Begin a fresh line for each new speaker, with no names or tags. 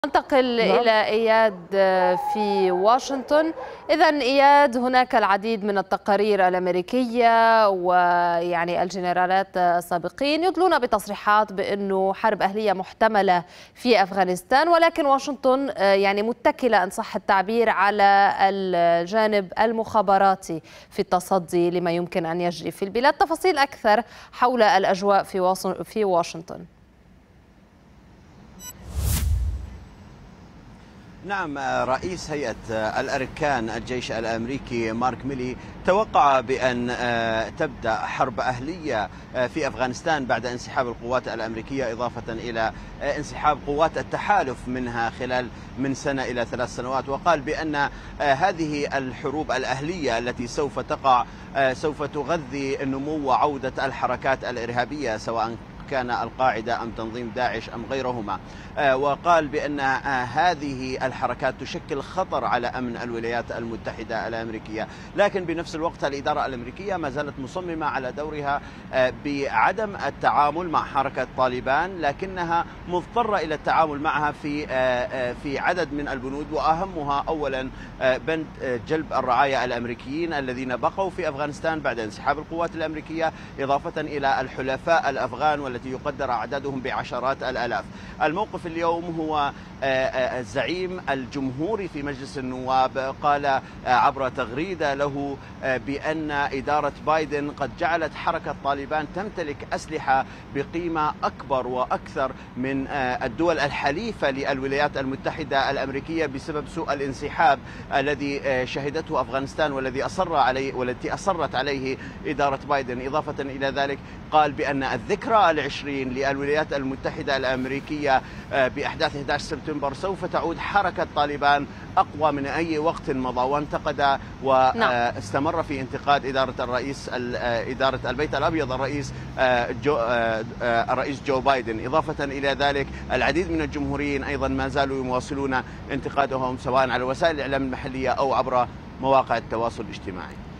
ننتقل
نعم.
إلى إياد في واشنطن. إذن إياد، هناك العديد من التقارير الأمريكية ويعني الجنرالات السابقين يدلون بتصريحات بأنه حرب أهلية محتملة في أفغانستان، ولكن واشنطن يعني متكلة إن صح التعبير على الجانب المخابراتي في التصدي لما يمكن أن يجري في البلاد. تفاصيل أكثر حول الأجواء في واشنطن.
نعم، رئيس هيئة الأركان الجيش الأمريكي مارك ميلي توقع بأن تبدأ حرب أهلية في أفغانستان بعد انسحاب القوات الأمريكية، إضافة إلى انسحاب قوات التحالف منها خلال من سنة إلى 3 سنوات. وقال بأن هذه الحروب الأهلية التي سوف تقع سوف تغذي نمو وعودة الحركات الإرهابية، سواء كان القاعدة أم تنظيم داعش أم غيرهما. وقال بأن هذه الحركات تشكل خطر على أمن الولايات المتحدة الأمريكية، لكن بنفس الوقت الإدارة الأمريكية ما زالت مصممة على دورها بعدم التعامل مع حركة طالبان، لكنها مضطرة إلى التعامل معها في عدد من البنود، وأهمها أولا بند جلب الرعايا الأمريكيين الذين بقوا في أفغانستان بعد انسحاب القوات الأمريكية، إضافة إلى الحلفاء الأفغان والتي يقدر عددهم بعشرات الآلاف. الموقف اليوم هو الزعيم الجمهوري في مجلس النواب قال عبر تغريدة له بأن إدارة بايدن قد جعلت حركة طالبان تمتلك أسلحة بقيمة أكبر وأكثر من الدول الحليفة للولايات المتحدة الأمريكية بسبب سوء الانسحاب الذي شهدته أفغانستان والتي أصرت عليه إدارة بايدن. إضافة إلى ذلك قال بأن الذكرى العشرين للولايات المتحدة الأمريكية بأحداث 11 سبتمبر سوف تعود حركة طالبان أقوى من أي وقت مضى، وانتقد واستمر في انتقاد إدارة البيت الأبيض الرئيس جو بايدن. إضافة إلى ذلك العديد من الجمهوريين أيضا ما زالوا يواصلون انتقادهم سواء على وسائل الإعلام المحلية أو عبر مواقع التواصل الاجتماعي.